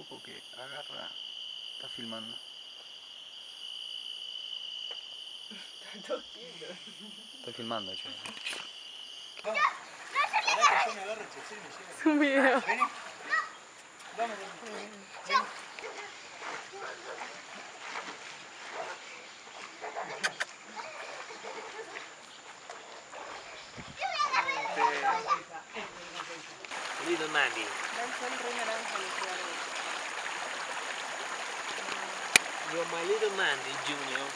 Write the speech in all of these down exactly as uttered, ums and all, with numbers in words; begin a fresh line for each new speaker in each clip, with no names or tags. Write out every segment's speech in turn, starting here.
poco que agarra. Está filmando.
Está todo quieto.
Estoy filmando, che.
Pará que yo me agarro el chocé y me llevo.
Es un video.
Vení. Vamos, vení.
Little Mandy.
Dan sol re naranja los árboles.
You're my little Mandy, Junior.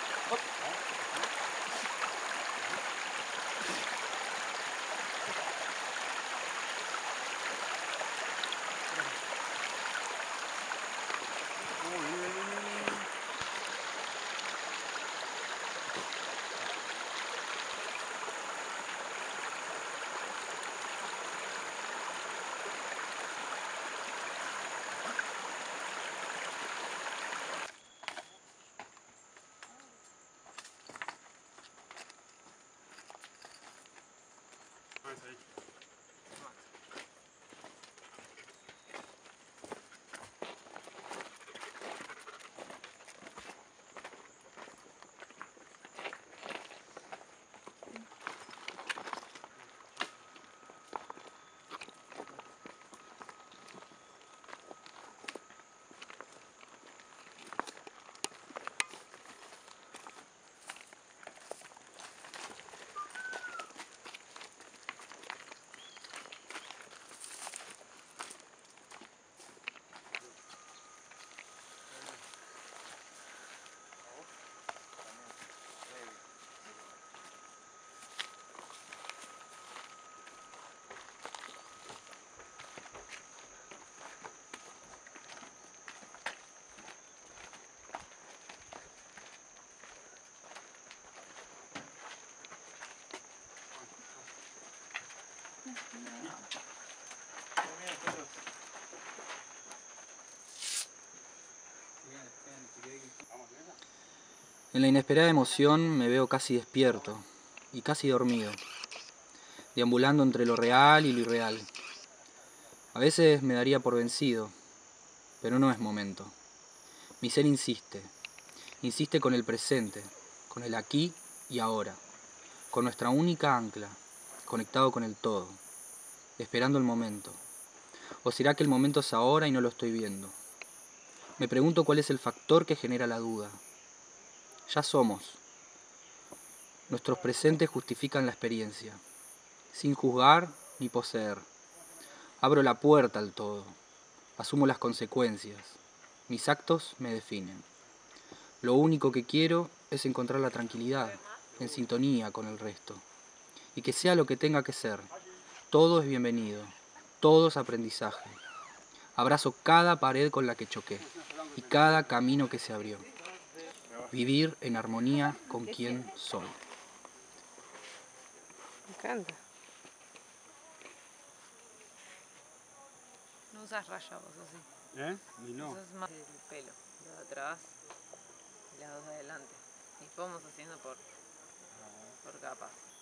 En la inesperada emoción me veo casi despierto y casi dormido, deambulando entre lo real y lo irreal. A veces me daría por vencido, pero no es momento. Mi ser insiste, insiste con el presente, con el aquí y ahora, con nuestra única ancla, conectado con el todo, esperando el momento. ¿O será que el momento es ahora y no lo estoy viendo? Me pregunto cuál es el factor que genera la duda. Ya somos. Nuestros presentes justifican la experiencia, sin juzgar ni poseer. Abro la puerta al todo, asumo las consecuencias. Mis actos me definen. Lo único que quiero es encontrar la tranquilidad, en sintonía con el resto. Y que sea lo que tenga que ser, todo es bienvenido, todo es aprendizaje. Abrazo cada pared con la que choqué y cada camino que se abrió. Vivir en armonía con quien soy.
Me encanta. No usas raya vos así.
¿Eh? Ni no.
Usas más el pelo. Los de atrás y las dos de adelante. Y vamos haciendo por, por capas.